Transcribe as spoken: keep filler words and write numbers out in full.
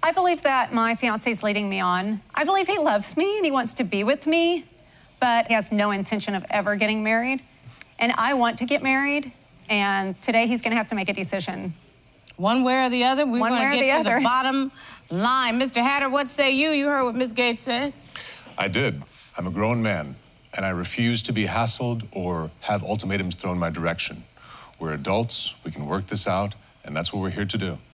I believe that my fiancé is leading me on. I believe he loves me and he wants to be with me, but he has no intention of ever getting married. And I want to get married, and today he's going to have to make a decision. One way or the other, we're One going to way or get the to other. the bottom line. Mister Hatter, what say you? You heard what Miz Gates said. I did. I'm a grown man, and I refuse to be hassled or have ultimatums thrown my direction. We're adults, we can work this out, and that's what we're here to do.